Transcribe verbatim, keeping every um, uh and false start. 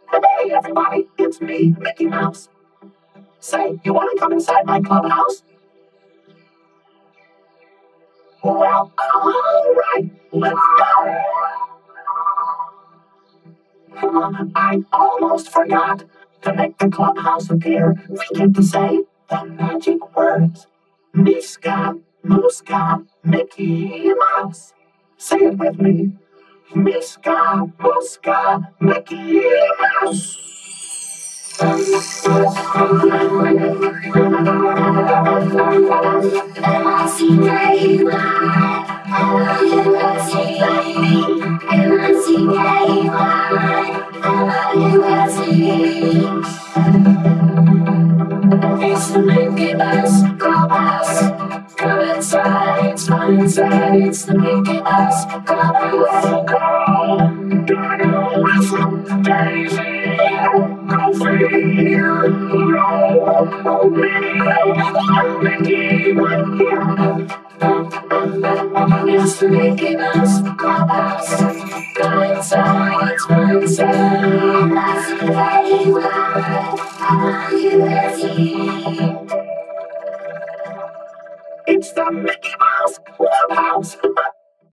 Hey everybody, it's me, Mickey Mouse. Say, you wanna come inside my clubhouse? Well, alright, let's go. I almost forgot. To make the clubhouse appear, we get to say the magic words. Miska, Muska, Mickey Mouse. Say it with me. Miska, Muska, Mickey Mouse. M I C K Y, L O U S E, M I C K Y, L O U S E. It's the Mickey Mouse Clubhouse. Come inside, it's fun inside. It's the Mickey Mouse Clubhouse. Welcome, Dino, Whistle, Daisy, Goofy, Lolo, Minnie, Mickey, Mickey. It's the Mickey Mouse Clubhouse. Come inside, it's fun inside. M I C K Y, L O U S E.